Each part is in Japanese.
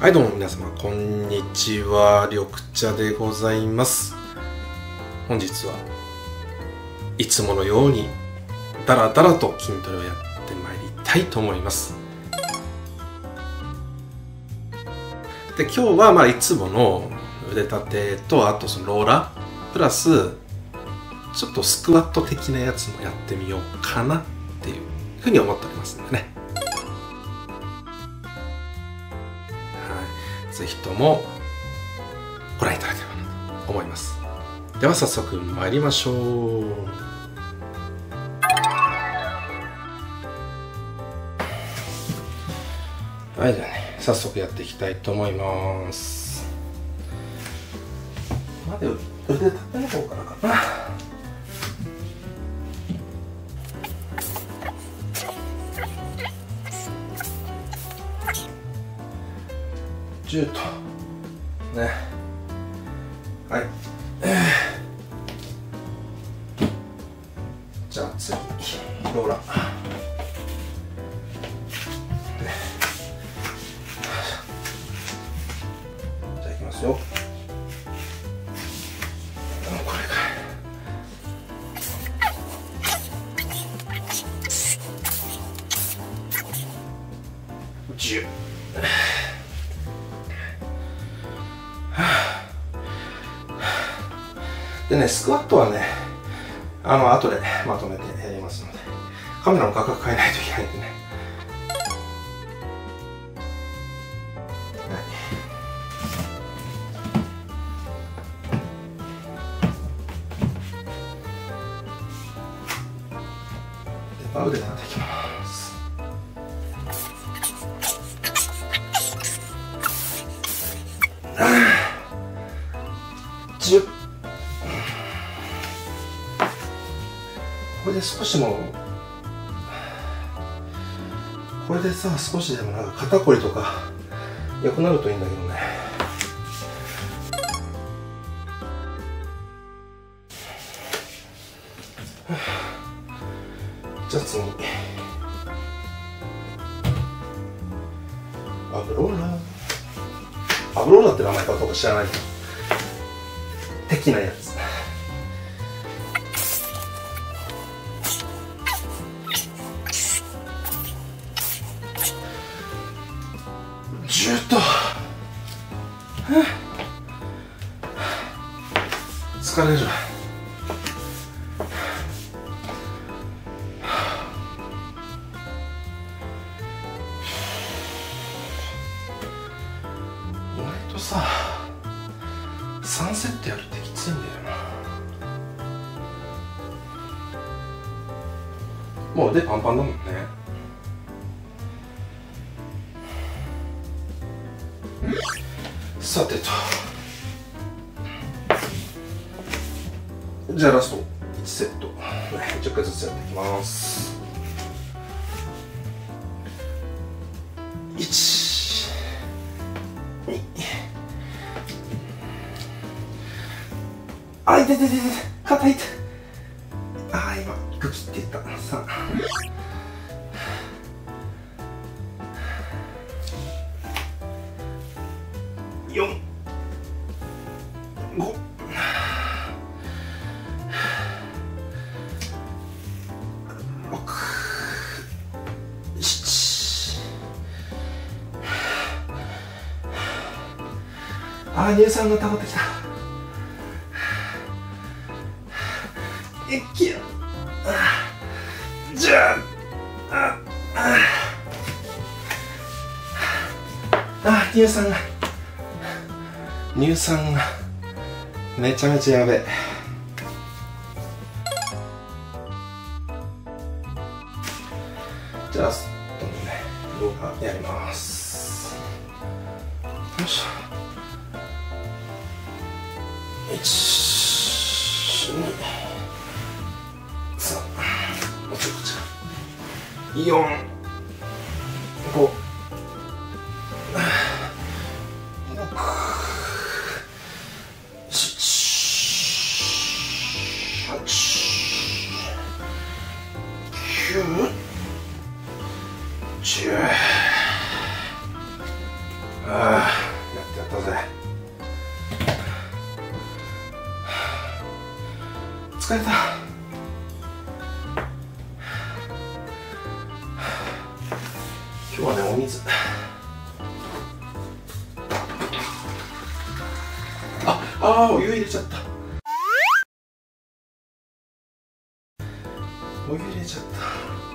はい、どうも皆様こんにちは、緑茶でございます。本日はいつものようにダラダラと筋トレをやってまいりたいと思います。で、今日はいつもの腕立てと、あとそのローラープラスちょっとスクワット的なやつもやってみようかなっていうふうに思っておりますんでね、ぜひともご覧いただければなと思います。では早速参りましょう。はい、じゃあね、早速やっていきたいと思います。まず腕立ての方からかな。10とね、はい、じゃあ次ローラーで、じゃあいきますよ。これか10。でね、スクワットはね、後でまとめてやりますので、カメラの画角変えないといけないんでね。はい、で、腕立てていきます。10。これで少しもこれでさ、少しでもなんか肩こりとか良くなるといいんだけどね。じゃあ次、アブローラー。アブローラーって名前かどうか知らないけど、的なやつ。10と、疲れる。意外とさ、3セットやるってきついんだよな。もう腕パンパンだもんね。さてと、じゃあラスト1セット、10回ずつやっていきます。1、2、あ、痛い痛い痛い、肩痛い。あ、今グキっていった。3、4、5、6、7。あ、乳酸が溜まってきた。いきや。じゃあ、乳酸がめちゃめちゃやべえ。じゃあどんどんね、ローラーやります。よいしょ。1、2、3、もうちょっと違う。4、5、10。 ああ、やったぜ。疲れた。今日はね、お水。お湯入れちゃった。お湯入れちゃった。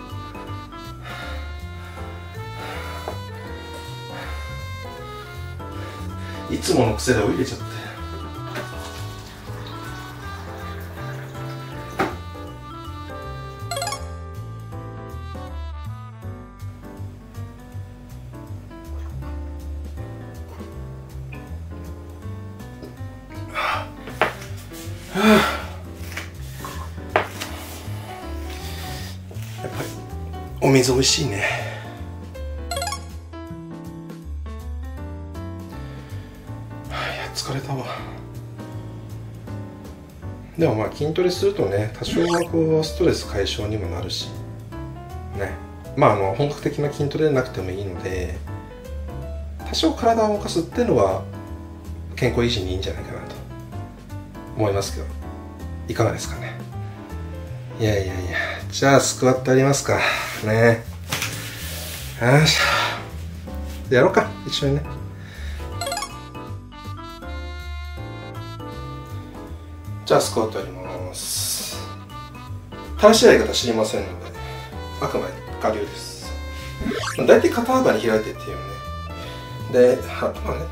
いつもの癖でお湯入れちゃった。やっぱりお水美味しいね。いや疲れたわ。でもまあ筋トレするとね、多少はこうストレス解消にもなるしね。まあ本格的な筋トレでなくてもいいので、多少体を動かすっていうのは健康維持にいいんじゃないかなと思いますけど、いかがですかね。いやいやいや、じゃあスクワットやりますかね。よし、やろうか一緒にね。じゃあスクワットやります。正しいやり方知りませんので、あくまで我流です。だいたい肩幅に開いてっていうね。で、あとはね、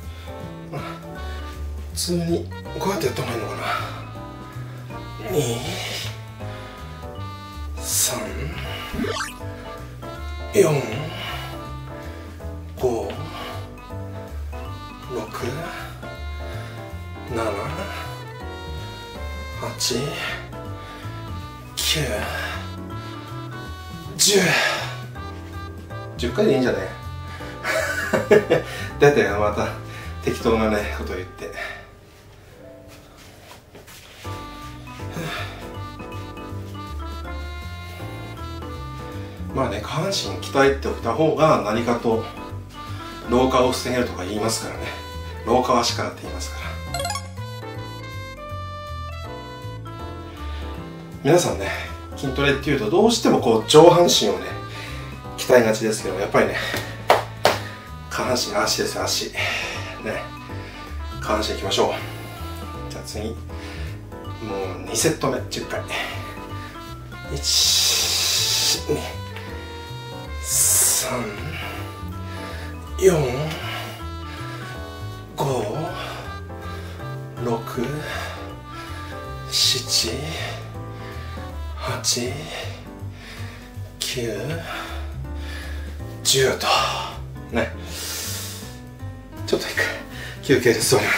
普通にこうやってやった方がいいのかな。2、3、4、5、6、7、8、9、10。10回でいいんじゃねだってまた適当なねこと言って。まあね、下半身鍛えておいた方が何かと老化を防げるとか言いますからね。老化は死からって言いますから。皆さんね、筋トレっていうとどうしてもこう上半身をね鍛えがちですけど、やっぱりね下半身、足ですよ、足ね。下半身いきましょう。じゃあ次、もう2セット目、10回。1、2、3、4、5、6、7、8、9、10とね。ちょっと一回休憩で座ります。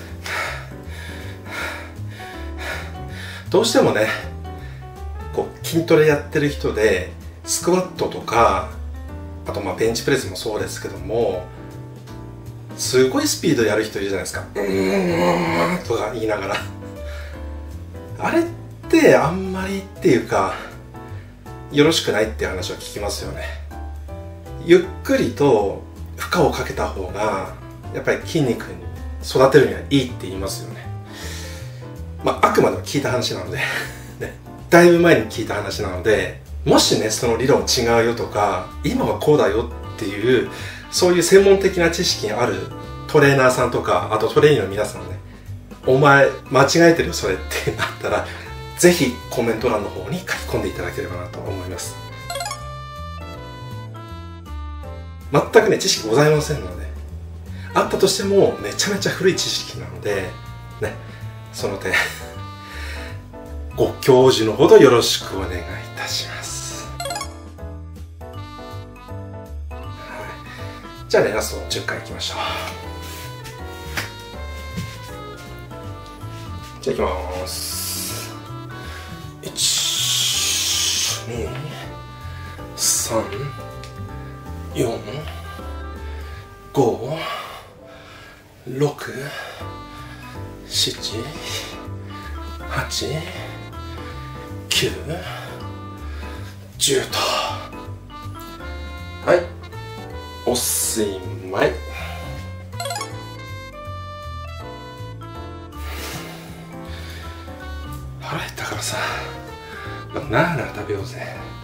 どうしてもね、こう筋トレやってる人でスクワットとか、あとまあベンチプレスもそうですけども、すごいスピードでやる人いるじゃないですか。とか言いながらあれってあんまりっていうかよろしくないっていう話を聞きますよね。ゆっくりと負荷をかけた方がやっぱり筋肉に育てるにはいいって言いますよね。まああくまでも聞いた話なのでね、だいぶ前に聞いた話なので、もしねその理論違うよとか今はこうだよっていうそういう専門的な知識があるトレーナーさんとか、あとトレーニーの皆さんね、お前間違えてるよそれってなったら、ぜひコメント欄の方に書き込んでいただければなと思います。全くね知識ございませんので、あったとしてもめちゃめちゃ古い知識なのでね、その点ご教授のほどよろしくお願いいたします。はい、じゃあね、ラスト10回いきましょう。じゃあいきます。1、2、3、4、5、6、7、8、9、10と。はい、おしまい。 バナナ食べようぜ。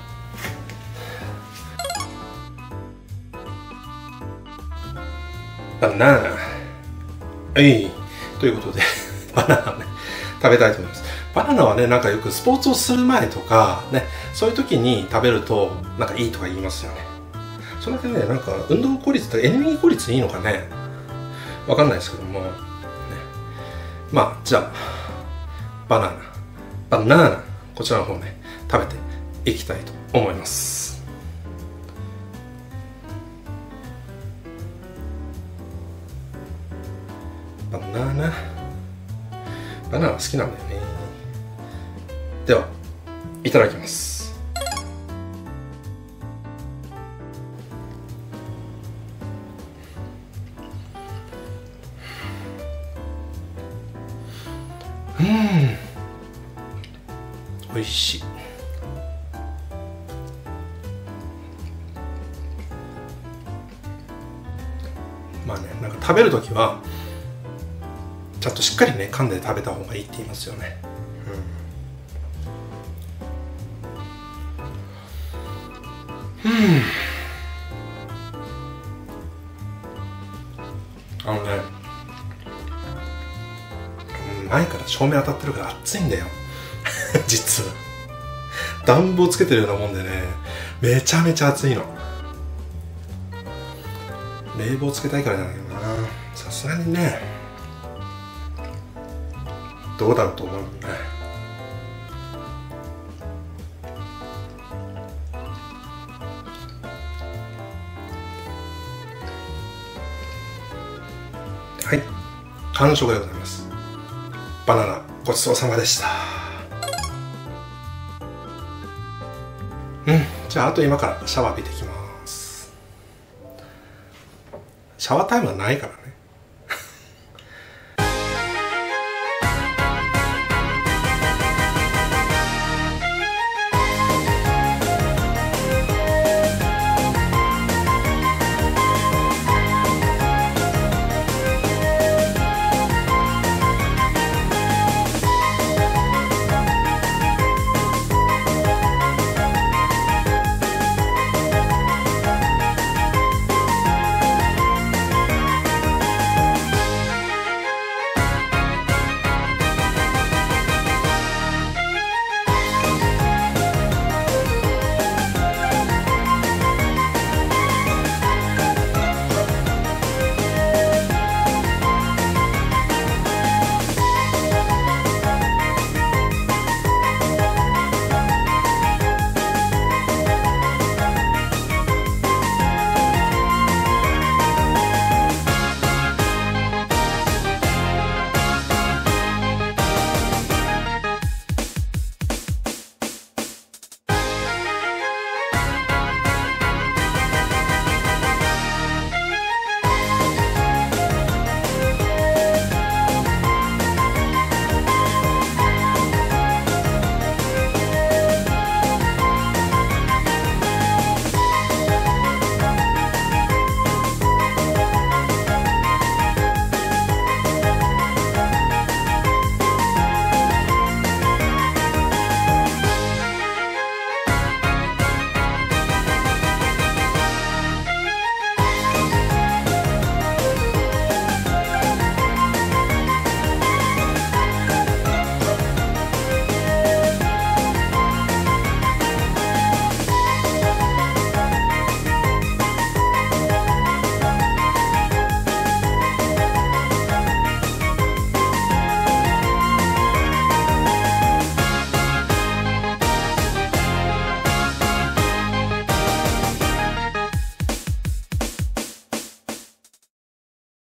バナナ。はい。ということで、バナナをね、食べたいと思います。バナナはね、なんかよくスポーツをする前とか、ね、そういう時に食べると、なんかいいとか言いますよね。それだけね、なんか運動効率とかエネルギー効率いいのかね、わかんないですけども、ね、まあ、じゃあ、バナナ、こちらの方ね、食べていきたいと思います。バナナ好きなんだよね。では、いただきます。美味しい。まあね、なんか食べるときはちゃんとしっかりね噛んで食べた方がいいって言いますよね。あのね、前から照明当たってるから暑いんだよ実は暖房つけてるようなもんでね、めちゃめちゃ暑いの。冷房つけたいからじゃないけどな、さすがにね、どうだろうと思うね。はい、完食でございます。バナナごちそうさまでした。じゃああと今からシャワー浴びてきます。シャワータイムはないからね。